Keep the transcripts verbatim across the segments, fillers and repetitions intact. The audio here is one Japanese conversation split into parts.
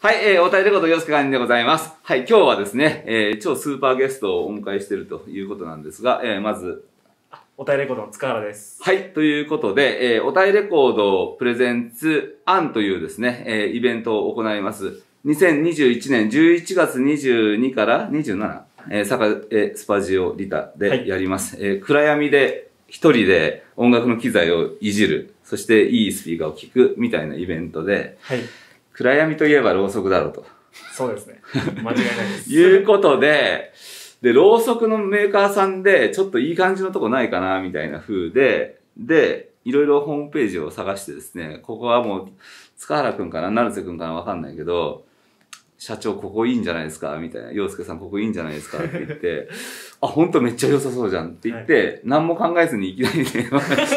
はい、えー、おたいレコード洋介管理でございます。はい、今日はですね、えー、超スーパーゲストをお迎えしているということなんですが、えー、まず、 おたいレコードの塚原です。 はい、ということで、えー、おたいレコードプレゼンツアンというですね、えー、イベントを行います。にせんにじゅういちねんじゅういちがつにじゅうにからにじゅうしち、えー、坂えスパジオリタでやります。はい、えー、暗闇で一人で音楽の機材をいじる、そしていいスピーカーを聞くみたいなイベントで、はい、暗闇といえばろうそくだろうと。 そうですね。間違いないです。 いうことで、で、ろうそくのメーカーさんで、ちょっといい感じのとこないかな、みたいな風で、で、いろいろホームページを探してですね、ここはもう、塚原くんかな、成瀬くんかな、わかんないけど、社長ここいいんじゃないですかみたいな。洋介さんここいいんじゃないですかって言って、あ、ほんとめっちゃ良さそうじゃんって言って、はい、何も考えずにいきなり電話した。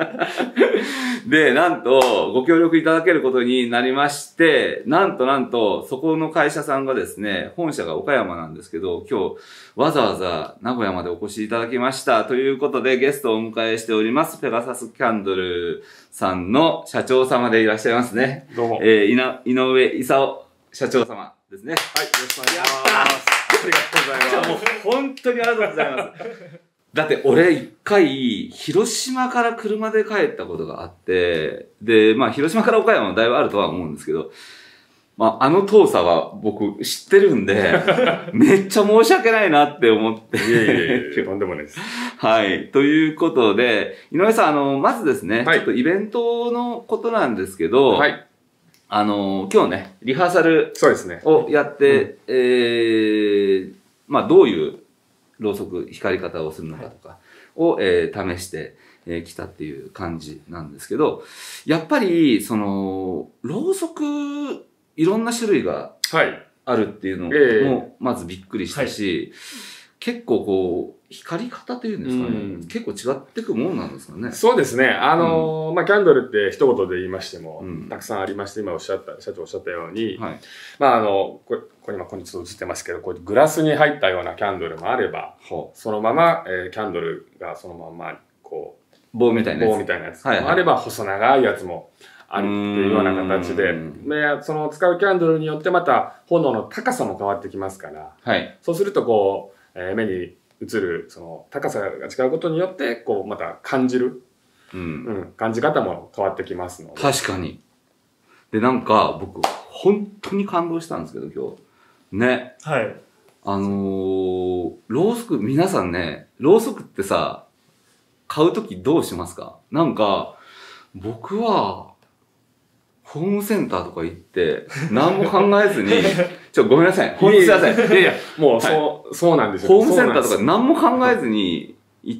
で、なんと、ご協力いただけることになりまして、なんとなんと、そこの会社さんがですね、本社が岡山なんですけど、今日、わざわざ名古屋までお越しいただきました。ということで、ゲストをお迎えしております、ペガサスキャンドルさんの社長様でいらっしゃいますね。 どうも。 えー、いな、井上勲社長様ですね。 はい、よろしくお願いします。 ありがとうございます。じゃあもう、本当にありがとうございます。だって俺一回、広島から車で帰ったことがあって、で、まあ広島から岡山もだいぶあるとは思うんですけど、まああの遠さは僕知ってるんで、めっちゃ申し訳ないなって思って。 いえいえいえ、とんでもないです。 はい。ということで、井上さん、あの、まずですね、はい、ちょっとイベントのことなんですけど、はい。あの、今日ね、リハーサルをやって、ねうん、えー、まあどういうろうそく光り方をするのかとかを、はいえー、試してき、えー、たっていう感じなんですけど、やっぱり、その、ろうそく、いろんな種類があるっていうのも、はいえー、まずびっくりしたし、はい、結構こう、光り方というんですかね、うん、結構違ってくものなんですかね。 そうですね。あのー、うん、まあ、キャンドルって一言で言いましても、うん、たくさんありまして、今おっしゃった、社長おっしゃったように、はい、まあ、あの、これ、ここに今、ここにちょっと映ってますけど、こうグラスに入ったようなキャンドルもあれば、そのまま、えー、キャンドルがそのまま、こう、 棒みたいなやつ。 棒みたいなやつ。はいはい、あれば、細長いやつもあるっていうような形で、で、その使うキャンドルによってまた、炎の高さも変わってきますから、はい、そうすると、こう、えー、目に、映る、その、高さが違うことによって、こう、また感じる、うん、うん、感じ方も変わってきますので。 確かに。で、なんか、僕、本当に感動したんですけど、今日。ね。はい。あのー、ろうそく、皆さんね、ろうそくってさ、買うときどうしますか？なんか、僕は、ホームセンターとか行って、何も考えずに、ちょ、ごめんなさい。ほんとすいません。いやいや、 もう、そう、はい、そうなんですよ。 ホームセンターとか何も考えずに行って、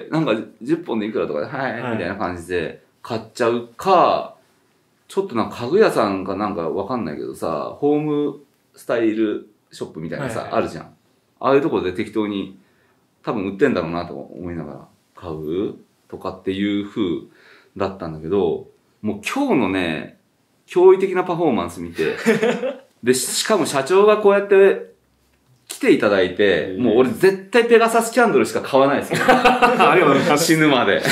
なんかじゅっぽんでいくらとかで、はい、はい、みたいな感じで買っちゃうか、ちょっとなんか家具屋さんかなんかわかんないけどさ、ホームスタイルショップみたいなさ、はいはい、あるじゃん。ああいうところで適当に多分売ってんだろうなと思いながら買うとかっていう風だったんだけど、もう今日のね、驚異的なパフォーマンス見て、で、しかも社長がこうやって来ていただいて、もう俺絶対ペガサスキャンドルしか買わないですよ。ありがとうございます。死ぬまで。で。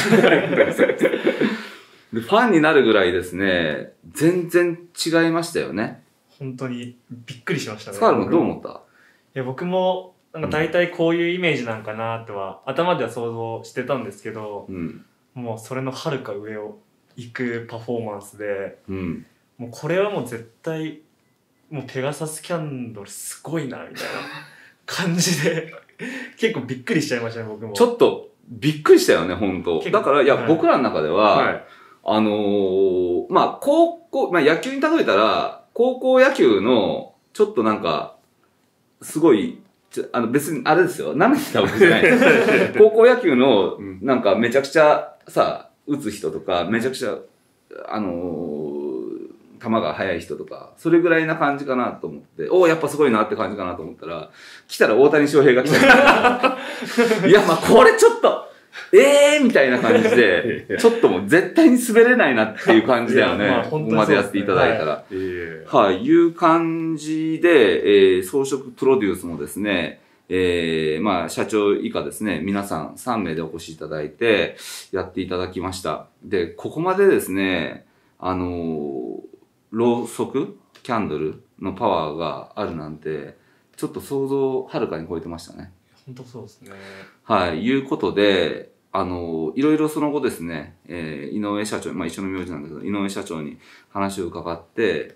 ファンになるぐらいですね、全然違いましたよね。 本当にびっくりしましたね。 塚原君どう思った？いや、僕も、なんか大体こういうイメージなんかなとは、うん、頭では想像してたんですけど、うん、もうそれの遥か上を行くパフォーマンスで、うんもうこれはもう絶対もうペガサスキャンドルすごいなみたいな感じで結構びっくりしちゃいましたね僕も。 ちょっとびっくりしたよね本当。だからいや、はい、僕らの中では、はい、あのー、まあ高校まあ野球に例えたら高校野球のちょっとなんかすごいあの別にあれですよ舐めてたわけじゃない高校野球のなんかめちゃくちゃさ打つ人とかめちゃくちゃあのー球が速い人とか、それぐらいな感じかなと思って、おお、やっぱすごいなって感じかなと思ったら、来たら大谷翔平が来た。いや、まあこれちょっと、ええーみたいな感じで、ちょっともう絶対に滑れないなっていう感じだよね。まあ、ここまでやっていただいたら。はい、はい、いう感じで、えー、装飾プロデュースもですね、えー、まあ社長以下ですね、皆さんさんめいでお越しいただいて、やっていただきました。で、ここまでですね、あのー、ろうそくキャンドルのパワーがあるなんて、ちょっと想像をはるかに超えてましたね。 本当そうですね。 はい、いうことで、あの、いろいろその後ですね、えー、井上社長、まあ一緒の名字なんですけど、井上社長に話を伺って、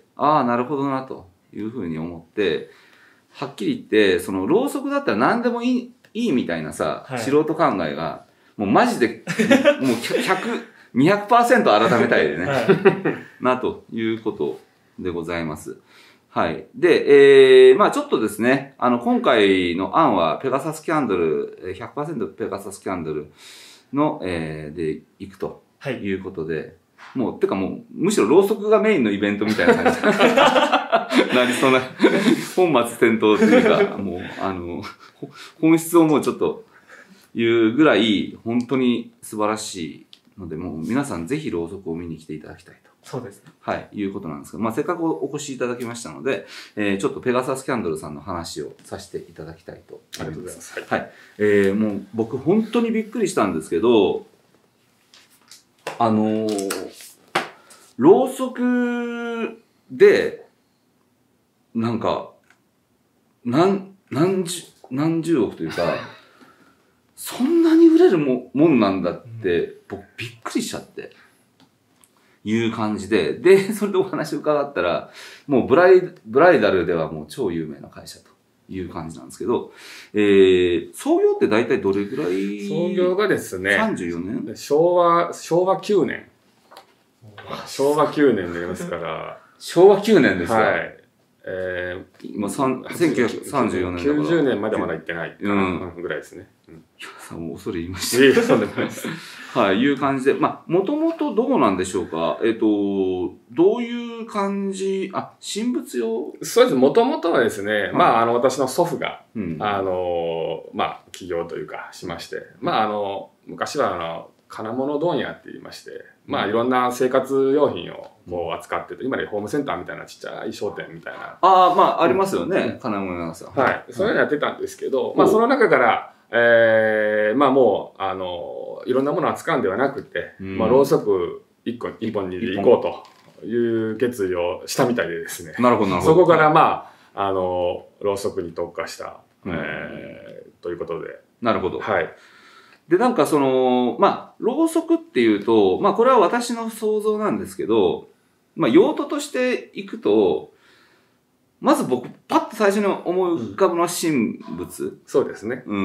ああ、なるほどな、というふうに思って、はっきり言って、その、ろうそくだったら何でもいい、いいみたいなさ、はい、素人考えが、もうマジで、もうひゃく、にひゃくパーセント 改めたいでね、はい、な、ということでございます。はい。で、えー、まあちょっとですね、あの、今回の案は、ペガサスキャンドル、ひゃくパーセント ペガサスキャンドルの、えー、で、行くということで、はい、もう、てかもう、むしろろうそくがメインのイベントみたいな感じなりそうな、本末転倒というか、もう、あの、本質をもうちょっと言うぐらい、本当に素晴らしいので、もう皆さんぜひろうそくを見に来ていただきたいと。 そうですね。 はい、いうことなんですけど、まあ、せっかくお越しいただきましたので、えー、ちょっとペガサスキャンドルさんの話をさせていただきたいと思います。ありがとうございます。はい。はい、えー、もう僕本当にびっくりしたんですけど、あのー、ろうそくで、なんか、何、何十、何十億というか、そんなに売れるも、もんなんだって、僕びっくりしちゃって。いう感じで、で、それでお話を伺ったら、もうブライ、ブライダルではもう超有名な会社という感じなんですけど、えー、創業って大体どれぐらい？ 創業がですね、 さんじゅうよねん？ 昭和、昭和きゅうねん。昭和きゅうねんになりますから。 昭和きゅうねんですか？ はい。えー、今、せんきゅうひゃくさんじゅうよねんだから。きゅうじゅうねんまでまだ行ってないかな、うん、ぐらいですね。うん、 いや、もう恐れ入りました。いや、そうでもないです。はい、いう感じで、まあ、もともとどうなんでしょうか。えっ、ー、と、どういう感じ、あ、神仏用？ そうです。もともとはですね、はい、まあ、あの、私の祖父が、うん、あの、まあ、起業というか、しまして、まあ、あの、昔は、あの、金物問屋って言いまして、まあ、いろんな生活用品をこう扱ってて、今でホームセンターみたいなちっちゃい商店みたいな。 ああ、まあ、ありますよね。うん、金物屋さん。 はい。そういうのやってたんですけど、まあ、その中から、ええー、まあもう、あの、いろんなものを扱うんではなくて、うん、まあ、ろうそく一個、一本に行こうという決意をしたみたいでですね。 なるほど、なるほど。 そこからまあ、あの、ろうそくに特化した、うん、えー、ということで。 なるほど。 はい。 で、なんかその、まあ、ろうそくっていうと、まあ、これは私の想像なんですけど、まあ、用途としていくと、まず僕、パッと最初に思い浮かぶのは神仏。うん、 そうですね。 うん。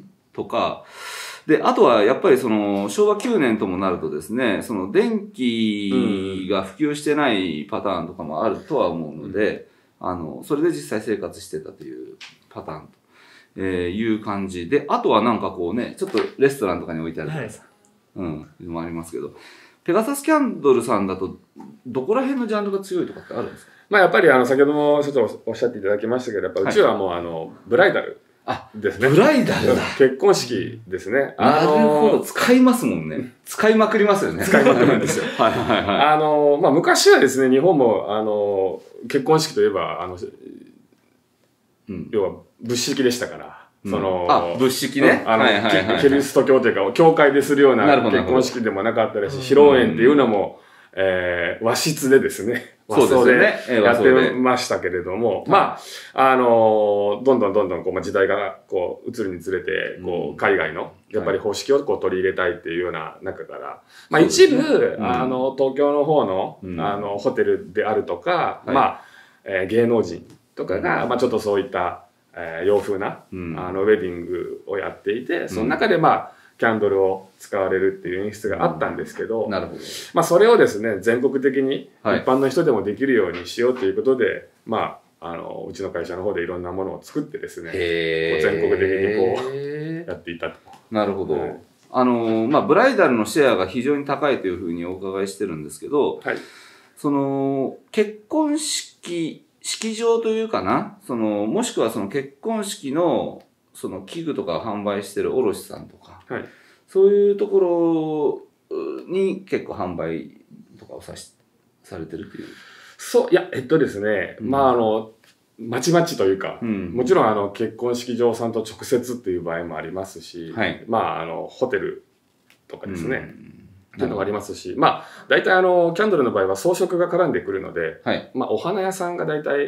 とか。で、あとはやっぱりその、昭和きゅうねんともなるとですね、その電気が普及してないパターンとかもあるとは思うので、うん、あの、それで実際生活してたというパターンと、えー、いう感じで、あとはなんかこうね、ちょっとレストランとかに置いてあるとかさ、はい、うん、いうのもありますけど、ペガサスキャンドルさんだと、どこら辺のジャンルが強いとかってあるんですか？ まあやっぱりあの、先ほどもちょっとおっしゃっていただきましたけど、やっぱうちはもうあの、ブライダルですね。 ブライダルだ。 結婚式ですね。 なるほど。使いますもんね。使いまくりますよね。 使いまくるんですよ。 はいはいはい。 あの、まあ昔はですね、日本もあの、結婚式といえば、あの、うん、要は仏式でしたから。その、 あ、仏式ね。 あの、キリスト教というか、教会でするような結婚式でもなかったですし、披露宴っていうのも、えー、和室でですね、和装でやってましたけれども、まあ、あの、どんどんどんどんこう、まあ、時代がこう、移るにつれて、こう、海外の、やっぱり方式をこう取り入れたいっていうような中から、まあ一部、あの、東京の方の、あの、ホテルであるとか、まあ、えー、芸能人とかが、まあちょっとそういった、えー、洋風な、うん、あの、ウェディングをやっていて、その中でまあ、キャンドルを使われるっていう演出があったんですけど、 うん、なるほど。 まあ、それをですね、全国的に一般の人でもできるようにしようということで、はい、まあ、あの、うちの会社の方でいろんなものを作ってですね、全国的にこう、やっていたと。 なるほど。はい、あの、まあ、ブライダルのシェアが非常に高いというふうにお伺いしてるんですけど、はい、その、結婚式、式場というかな、その、もしくはその結婚式の、その器具とかを販売してる卸さんとか、はい、そういうところに結構販売とかをさし、されてるっていう。 そう、いや、えっとですね、うん、まあ、あの、まちまちというか、うん、もちろんあの、結婚式場さんと直接っていう場合もありますし、はい、まあ、あの、ホテルとかですね、うんっていうのがありますし、まあ、大体あの、キャンドルの場合は装飾が絡んでくるので、はい、まあ、お花屋さんが大体、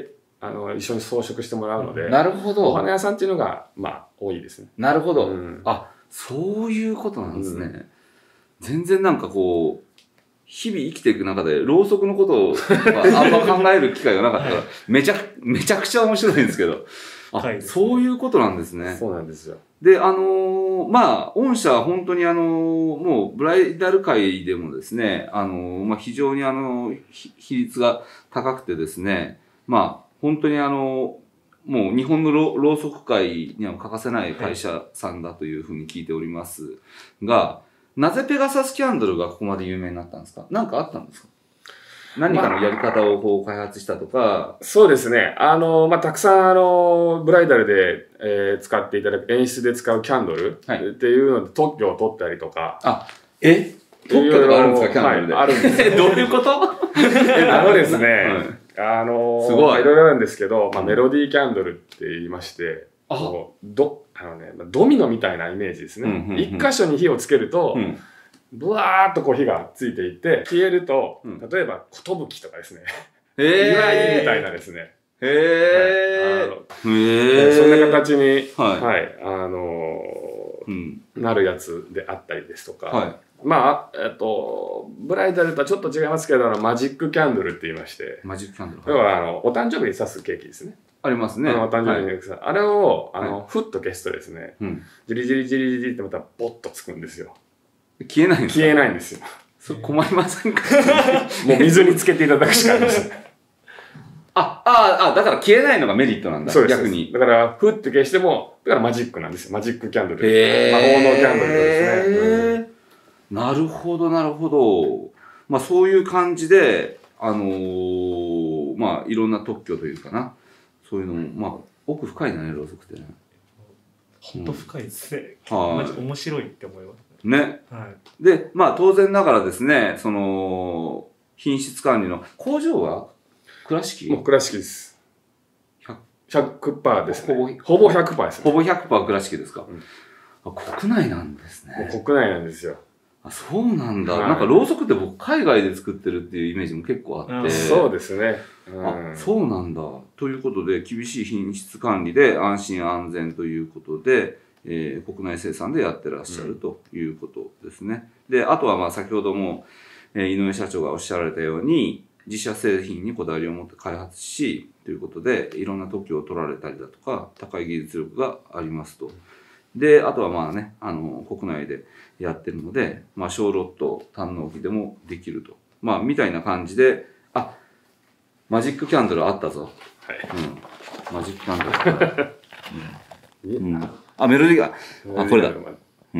あの、一緒に装飾してもらうので。 なるほど。 お花屋さんっていうのが、まあ、多いですね。 なるほど。うん、あ、そういうことなんですね。うん、全然なんかこう、日々生きていく中で、ろうそくのことをあんま考える機会がなかったら、めちゃ、めちゃくちゃ面白いんですけど。あ、はい、そういうことなんですね。 そうなんですよ。 で、あのー、まあ、御社は本当にあのー、もう、ブライダル界でもですね、あのー、まあ、非常にあのー、比率が高くてですね、まあ、本当にあのー、もう日本のろうそく界には欠かせない会社さんだというふうに聞いておりますが、なぜペガサスキャンドルがここまで有名になったんですか？何かあったんですか？何かのやり方をこう開発したとか、まあ、そうですね。あの、まあ、たくさんあの、ブライダルで、えー、使っていただく、演出で使うキャンドルっていうので特許を取ったりとか。 あ、え特許とかあるんですか？キャンドルで。はい、あるんです。どういうこと？ あのですね、はい、あの、すごい。まあ、いろいろあるんですけど、まあ、メロディーキャンドルって言いまして、あど、あのね、ドミノみたいなイメージですね。一箇所に火をつけると、うんブワーっとこう火がついていて、消えると、うん、例えば、ことぶきとかですね。へー。祝いみたいなですね。 へー。はい、 へー。そんな形に、はい、はい、あのーうん、なるやつであったりですとか。はい、まあ、えっと、ブライダルとはちょっと違いますけど、マジックキャンドルって言いまして。 マジックキャンドル。 要は、あの、お誕生日に刺すケーキですね。 ありますね。 あの、お誕生日に刺す。はい、あれを、あの、はい、ふっと消すとですね、うん、ジリジリジリジリってまたボッとつくんですよ。 消えないんですか？ 消えないんですよ。 それ困りませんか？ もう水につけていただくしかありません。 あ、ああ、だから消えないのがメリットなんだ。 そうです。 逆に。 だから、ふって消しても、だからマジックなんですよ。マジックキャンドル。へー。魔法のキャンドルですね。 へー。なるほど、なるほど。まあそういう感じで、あのー、まあいろんな特許というかな。そういうのも、まあ奥深いなね、ろうそくってね。 ほんと深いですね。はい。マジ面白いって思います。 ね。はい。で、まあ当然ながらですね、その、品質管理の工場は倉敷？ もう倉敷です。ひゃくパーセント ですね。ほぼ ひゃくパーセント ですね。 ほぼ ひゃくパーセント 倉敷ですか、うん、あ、国内なんですね。 もう国内なんですよ。 あ、そうなんだ。はい、なんかろうそくって僕海外で作ってるっていうイメージも結構あって。 そうですね。 うん、あ、そうなんだ。ということで、厳しい品質管理で安心安全ということで、えー、国内生産でやってらっしゃるということですね。うん、で、あとはまあ先ほども、えー、井上社長がおっしゃられたように、自社製品にこだわりを持って開発し、ということで、いろんな特許を取られたりだとか、高い技術力がありますと。で、あとはまあね、あの、国内でやってるので、まあ、小ロット、単納期でもできると。まあ、みたいな感じで、あ、マジックキャンドルあったぞ。はい。うん。マジックキャンドル。うん。うん、あ、メロディーが、あ、これだ。うん。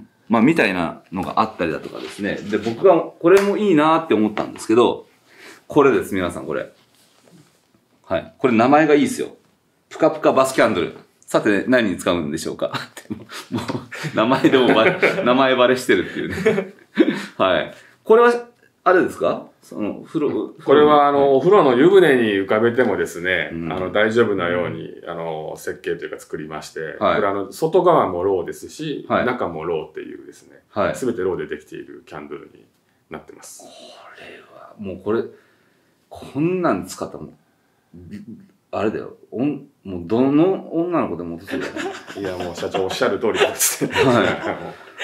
まあ、みたいなのがあったりだとかですね。で、僕がこれもいいなって思ったんですけど、これです、皆さん、これ。はい。これ名前がいいですよ。ぷかぷかバスキャンドル。さて、何に使うんでしょうかもう、名前でもば名前バレしてるっていうね。はい。これは、あれですかその、風呂、 これは、あの、お風呂の湯船に浮かべてもですね、うん、あの、大丈夫なように、あの、設計というか作りまして、はい、これあの、外側もローですし、はい、中もローっていうですね、はい、全てローでできているキャンドルになってます。 これは、もうこれ、こんなん使ったもん。あれだよ。おん、もうどの女の子でも落とせるよ。 いや、もう社長おっしゃる通りですね。 はい。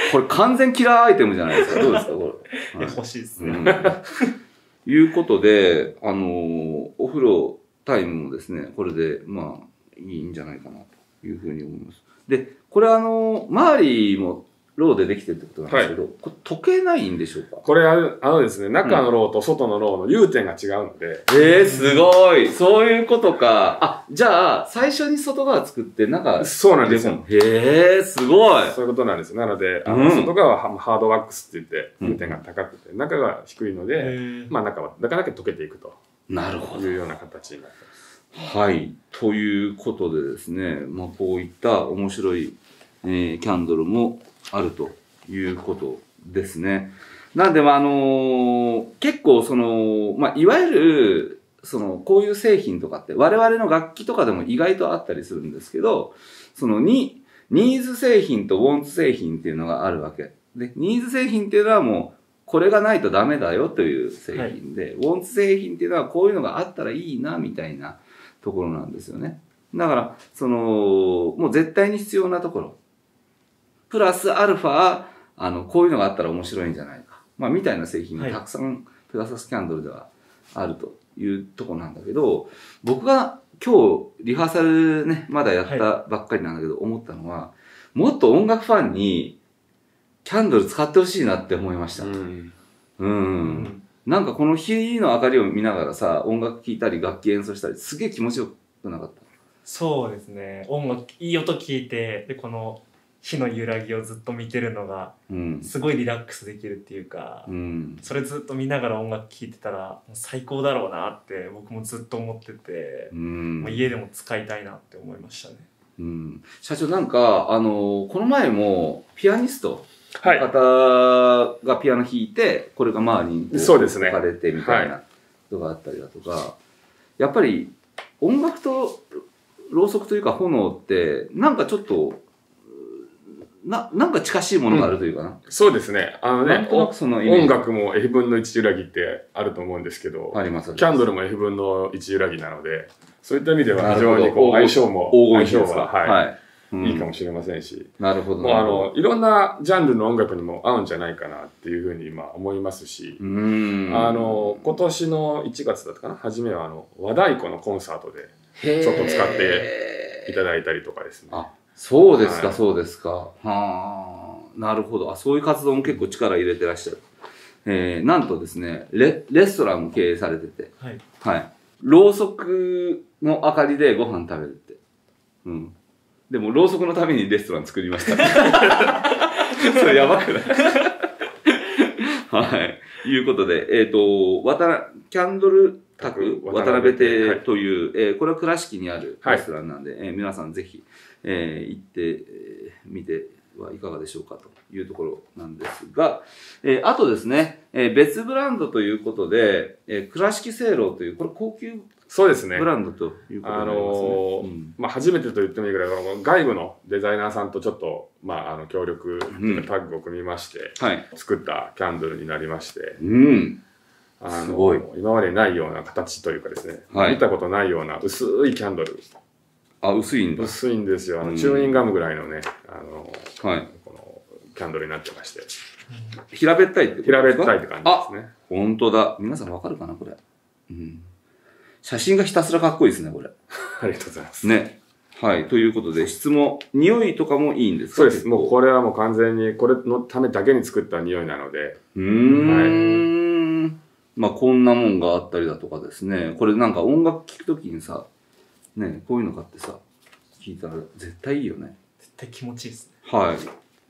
これ完全キラーアイテムじゃないですか。どうですかこれ。 はい、欲しいですね。 うん、いうことで、あのー、お風呂タイムもですね、これで、まあ、いいんじゃないかなというふうに思います。で、これあのー、周りも、ローでできてるってことなんですけど、はい、これ溶けないんでしょうか？ これあのですね、中のローと外のローの融点が違うので。 うん、えー、すごい。そういうことか。あ、じゃあ、最初に外側作って中、 そうなんですよ。 へえ、すごい。 そういうことなんですよ。なので、あの、うん、外側はハードワックスって言って、融点が高くて、うん、中が低いので、まあ中は、なかなか溶けていくと。 なるほど。 いうような形になってます。はい。ということでですね、まあこういった面白い、えー、キャンドルも、あるということですね。なんで、まあ、あのー、結構その、まあ、いわゆる、その、こういう製品とかって、我々の楽器とかでも意外とあったりするんですけど、その、に、ニーズ製品とウォンツ製品っていうのがあるわけ。で、ニーズ製品っていうのはもこれがないとダメだよという製品で、はい、ウォンツ製品っていうのはこういうのがあったらいいなみたいなところなんですよね。だからそのもう絶対に必要なところプラスアルファあのこういうのがあったら面白いんじゃないか、まあ、みたいな製品がたくさんペガサスキャンドルではあるというところなんだけど、僕が今日リハーサルねまだやったばっかりなんだけど思ったのは、もっと音楽ファンにキャンドル使ってほしいなって思いました。うん。うん。なんかこの火の明かりを見ながらさ、音楽聴いたり楽器演奏したり、すげえ気持ちよくなかった？ そうですね。音楽、いい音聞いて、で、この火の揺らぎをずっと見てるのが、うん、すごいリラックスできるっていうか、うん、それずっと見ながら音楽聴いてたら、最高だろうなって僕もずっと思ってて、うん、もう家でも使いたいなって思いましたね。 うん、社長なんか、あの、この前もピアニスト、はい、方がピアノ弾いて、これが周りに置かれてみたいなことがあったりだとか、はい、やっぱり音楽とろうそくというか炎ってなんかちょっとななんか近しいものがあるというかな、うん、 そうですね。あのね、その音楽も エフ 分のいち揺らぎってあると思うんですけど、ありますキャンドルも エフ 分のいち揺らぎなので、そういった意味では非常にこう相性も相性は、はいはいうん、いいかもしれませんし、 なるほど。 もうあのいろんなジャンルの音楽にも合うんじゃないかなっていうふうに今思いますし、うんあの今年のいちがつだったかな、初めはあの和太鼓のコンサートでちょっと使っていただいたりとかですね。 あ、そうですか、はい、そうですか。はあ、なるほど。あ、そういう活動も結構力入れてらっしゃる。えー、なんとですね、レレストランも経営されてて、はい、はい、ろうそくの明かりでご飯食べるって。うん。でも、ろうそくのためにレストラン作りました。それやばくないはい。いうことで、えっ、ー、と、渡キャンドル宅渡辺邸という、はい、えー、これは倉敷にあるレストランなんで、はい、えー、皆さんぜひ、えー、行ってみ、えー、てはいかがでしょうかというところなんですが、えー、あとですね、えー、別ブランドということで、えー、倉敷せいろうという、これ高級そうですね。 ブランドということになりますね。あのーうん、 まあ、初めてと言ってもいいぐらい、外部のデザイナーさんとちょっと、まあ、あの、協力、うん、タッグを組みまして、はい、作ったキャンドルになりまして、うん。あのー、すごい。今までないような形というかですね、はい、見たことないような薄いキャンドル。 あ、薄いんだ。 薄いんですよ。あの、うん、チューインガムぐらいのね、あのー、はい。この、キャンドルになってまして。 平べったいってことですか？ 平べったいって感じですね。 あ、本当だ。皆さんわかるかな、これ。うん。写真がひたすらかっこいいですね、これ。 ありがとうございます。 ね。はい。ということで、質も、匂いとかもいいんですか？ そうです。もうこれはもう完全に、これのためだけに作った匂いなので。 うーん。はい、まあ、こんなもんがあったりだとかですね。これなんか音楽聴くときにさ、ね、こういうの買ってさ、聴いたら絶対いいよね。 絶対気持ちいいですね。 はい。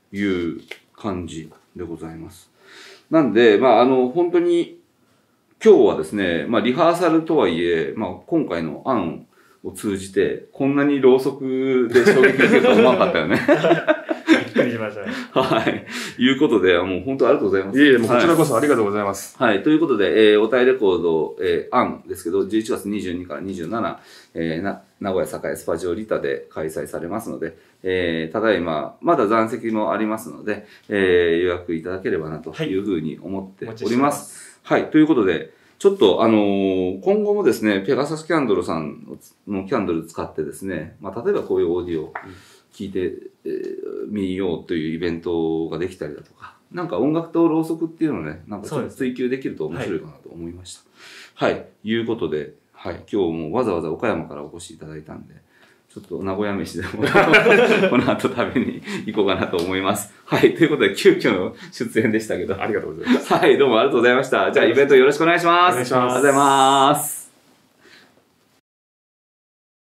いう感じでございます。なんで、まあ、あの、本当に、今日はですね、まあ、リハーサルとはいえ、まあ、今回の案を通じて、こんなにろうそくで衝撃受けるとは思わなかったよね。 びっくりしましたね。 はい。いうことで、もう本当ありがとうございます。 いえいえ、もうこちらこそありがとうございます。 はい。はい、ということで、えー、おたいレコード、えー、案ですけど、じゅういちがつにじゅうにからにじゅうしち、えー、な名古屋栄スパジオリタで開催されますので、えー、ただいま、まだ残席もありますので、えー、予約いただければなというふうに思っております。はい、はい。ということで、ちょっと、あのー、今後もですね、ペガサスキャンドルさんのキャンドル使ってですね、まあ、例えばこういうオーディオを聞いて、えー、みようというイベントができたりだとか、なんか音楽とろうそくっていうのをね、なんかちょっと追求できると面白いかなと思いました。はい、はい。いうことで、はい。今日もわざわざ岡山からお越しいただいたんで、ちょっと名古屋飯でもこの後食べに行こうかなと思います。はい。ということで、急遽の出演でしたけど。 ありがとうございます。 はい。どうもありがとうございました。じゃあ、イベントよろしくお願いします。お願いします。ありがとうございます。